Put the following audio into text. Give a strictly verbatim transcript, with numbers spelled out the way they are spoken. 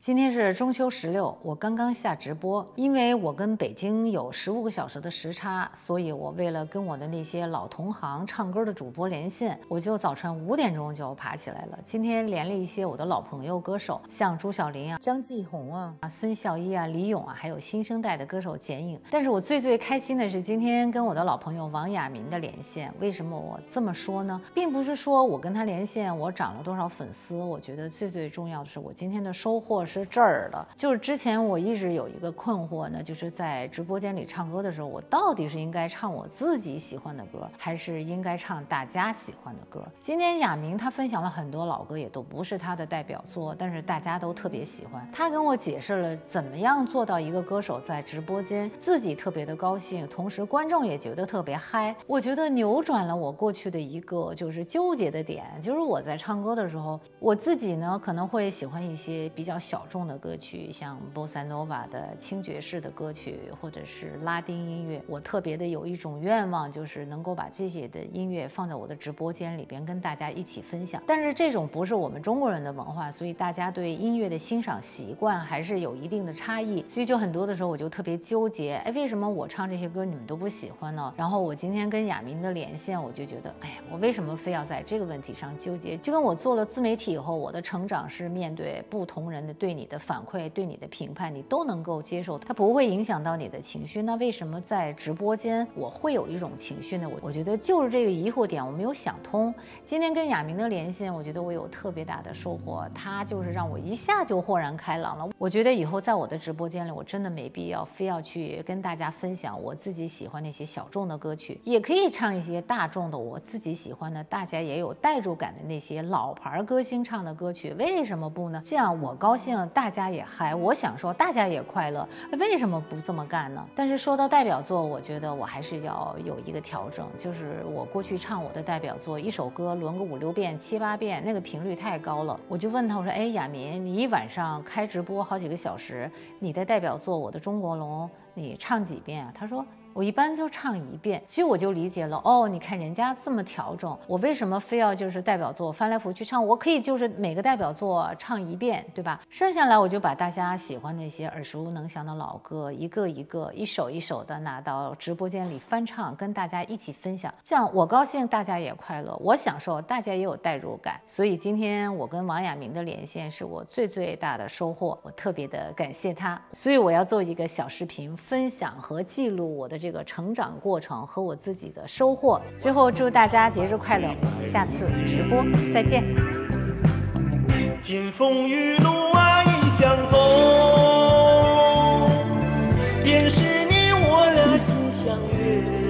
今天是中秋十六，我刚刚下直播，因为我跟北京有十五个小时的时差，所以我为了跟我的那些老同行唱歌的主播连线，我就早晨五点钟就爬起来了。今天连了一些我的老朋友歌手，像朱晓琳啊、张继红啊、孙孝一啊、李咏啊，还有新生代的歌手剪影。但是我最最开心的是今天跟我的老朋友王亚民的连线。为什么我这么说呢？并不是说我跟他连线我涨了多少粉丝，我觉得最最重要的是我今天的收获是这儿的。就是之前我一直有一个困惑呢，就是在直播间里唱歌的时候，我到底是应该唱我自己喜欢的歌，还是应该唱大家喜欢的歌？今天亚民他分享了很多老歌，也都不是他的代表作，但是大家都特别喜欢。他跟我解释了怎么样做到一个歌手在直播间自己特别的高兴，同时观众也觉得特别嗨。我觉得扭转了我过去的一个就是纠结的点，就是我在唱歌的时候，我自己呢可能会喜欢一些比较小众的歌曲，像 Bossa Nova 的轻爵士的歌曲，或者是拉丁音乐。我特别的有一种愿望，就是能够把这些的音乐放在我的直播间里边跟大家一起分享。但是这种不是我们中国人的文化，所以大家对音乐的欣赏习惯还是有一定的差异。所以就很多的时候我就特别纠结，哎，为什么我唱这些歌你们都不喜欢呢？然后我今天跟亚民的连线，我就觉得，哎呀，我为什么非要在这个问题上纠结？就跟我做了自媒体以后，我的成长是面对不同人的对你的反馈，对你的评判，你都能够接受，它不会影响到你的情绪。那为什么在直播间我会有一种情绪呢？我我觉得就是这个疑惑点我没有想通。今天跟亚民的连线，我觉得我有特别大的收获，他就是让我一下就豁然开朗了。我觉得以后在我的直播间里，我真的没必要非要去跟大家分享我自己喜欢那些小众的歌曲，也可以唱一些大众的我自己喜欢的，大家也有代入感的那些老牌歌星唱的歌曲，为什么不呢？这样我高兴，大家也嗨，我享受，大家也快乐，为什么不这么干呢？但是说到代表作，我觉得我还是要有一个调整，就是我过去唱我的代表作，一首歌轮个五六遍、七八遍，那个频率太高了。我就问他，我说，哎，亚民，你一晚上开直播好几个小时，你的代表作《我的中国龙》，你唱几遍啊？他说，我一般就唱一遍。所以我就理解了，哦，你看人家这么调整，我为什么非要就是代表作翻来覆去唱？我可以就是每个代表作唱一遍，对吧？剩下来我就把大家喜欢那些耳熟能详的老歌，一个一个一首一首的拿到直播间里翻唱，跟大家一起分享。这样我高兴，大家也快乐，我享受，大家也有代入感。所以今天我跟王亚民的连线是我最最大的收获，我特别的感谢他。所以我要做一个小视频分享和记录我的这个成长过程和我自己的收获。最后祝大家节日快乐，我们下次直播再见。 金风玉露啊一相逢，便是你我俩心相悦。